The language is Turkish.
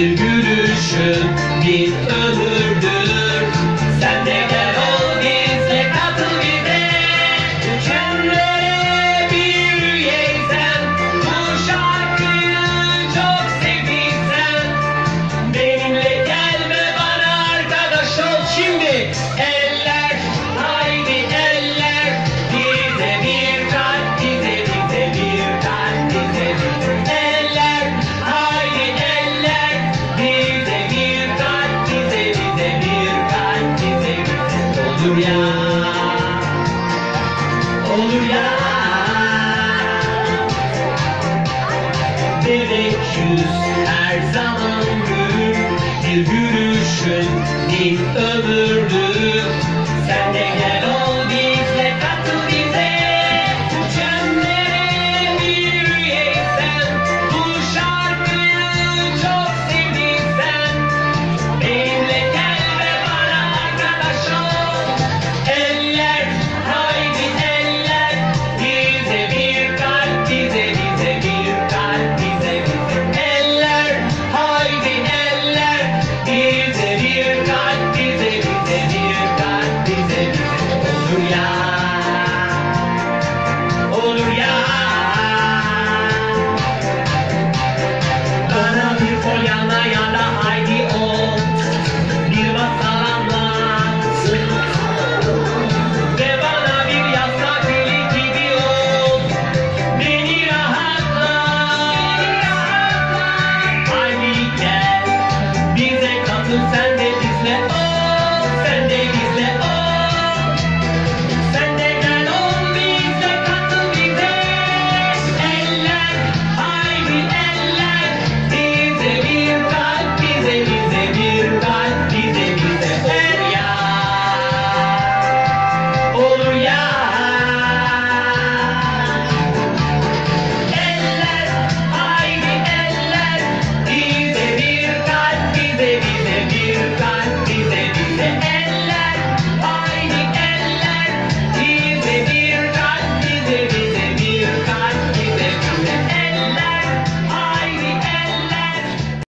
Bir gülüşün bin ömürdür. Sen de gel ol bizle, katıl bize. Üçünlere bir üyeysen, bu şarkıyı çok sevdiysen, benimle gelme, bana arkadaş ol şimdi. Eller, haydi eller, bize bir kalp, bize bir kalp, bize eller, haydi eller, bize bir kalp, bize bir kalp, bize olur ya, olur ya. Bebek yüz her zaman gül, bir gülüşün bin ömür.